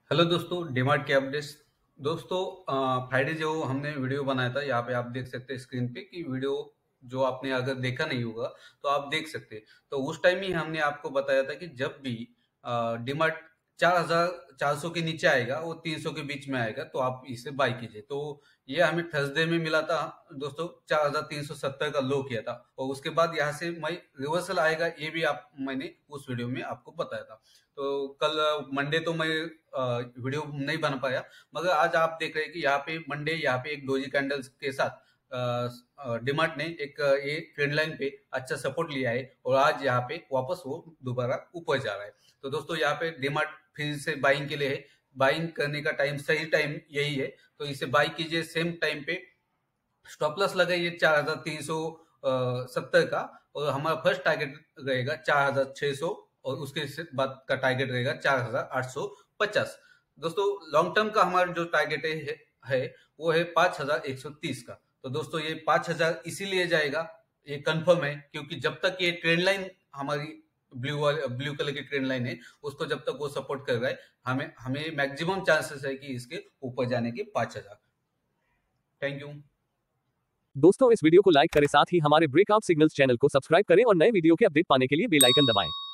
Hello दोस्तों, डीमार्ट के updates. दोस्तों, फ्राइडे जो हमने वीडियो बनाया था, यहाँ पे आप देख सकते हैं स्क्रीन पे कि वीडियो जो आपने अगर देखा नहीं होगा तो आप देख सकते हैं। तो उस टाइम ही हमने आपको बताया था कि जब भी डीमार्ट 4,400 के नीचे आएगा, वो 300 के बीच में आएगा, तो आप इसे बाय कीजिए। तो ये हमें थर्सडे में मिला था दोस्तों, 4,370 का लो किया था, और उसके बाद यहाँ से मैं रिवर्सल आएगा ये भी आप मैंने उस वीडियो में आपको बताया था। तो कल मंडे तो मैं वीडियो नहीं बना पाया, मगर आज आप देख रहे हैं कि यहाँ पे मंडे यहाँ पे एक डोजी कैंडल्स के साथ डिमार्ट ने एक ये ट्रेंड लाइन पे अच्छा सपोर्ट लिया है, और आज यहाँ पे वापस वो दोबारा ऊपर जा रहा है। तो दोस्तों, यहाँ पे डिमार्ट फिर से बाइंग के लिए है। बाइंग करने का टाइम, सही टाइम यही है, तो इसे बाई कीजिए। सेम टाइम पे स्टॉप लॉस लगाइए 4,370 का, और हमारा फर्स्ट टारगेट रहेगा 4,600, और उसके बाद का टारगेट रहेगा 4,850। दोस्तों, लॉन्ग टर्म का हमारा जो टारगेट है वो है 5,130 का। तो दोस्तों, ये 5,000 इसीलिए जाएगा, ये कंफर्म है, क्योंकि जब तक ये ट्रेंड लाइन हमारी ब्लू कलर की ट्रेंड लाइन है, उसको जब तक वो सपोर्ट कर रहा है, हमें हमें मैक्सिमम चांसेस है कि इसके ऊपर जाने के 5,000। Thank you. दोस्तों, इस वीडियो को लाइक करें, साथ ही हमारे ब्रेकआउट सिग्नल्स चैनल को सब्सक्राइब करें और नए वीडियो के अपडेट पाने के लिए बेल आइकन दबाएं।